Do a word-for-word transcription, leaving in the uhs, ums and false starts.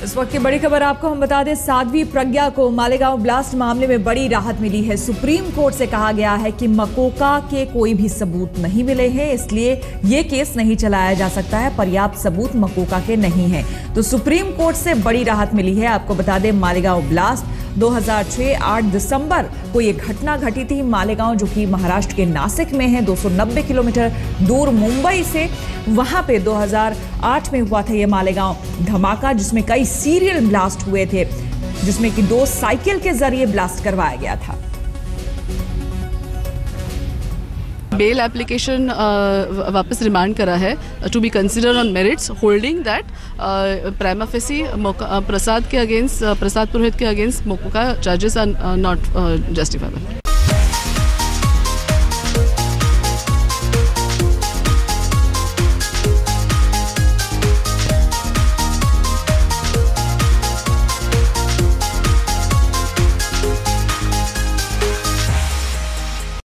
इस वक्त की बड़ी खबर आपको हम बता दें, साध्वी प्रज्ञा को मालेगांव ब्लास्ट मामले में बड़ी राहत मिली है। सुप्रीम कोर्ट से कहा गया है कि मकोका के कोई भी सबूत नहीं मिले हैं, इसलिए ये केस नहीं चलाया जा सकता है। पर्याप्त सबूत मकोका के नहीं है, तो सुप्रीम कोर्ट से बड़ी राहत मिली है। आपको बता दें, मालेगांव ब्लास्ट दो हज़ार छह आठ दिसंबर को ये घटना घटी थी। मालेगांव जो कि महाराष्ट्र के नासिक में है, दो सौ नब्बे किलोमीटर दूर मुंबई से, वहां पे दो हज़ार आठ में हुआ था ये मालेगांव धमाका, जिसमें कई सीरियल ब्लास्ट हुए थे, जिसमें कि दो साइकिल के जरिए ब्लास्ट करवाया गया था। बेल एप्लीकेशन वापस रिमांड करा है to be consider on merits, holding that prima facie Prasad के अगेंस्ट प्रसाद पुरोहित के against MCOCA charges are not justifiable.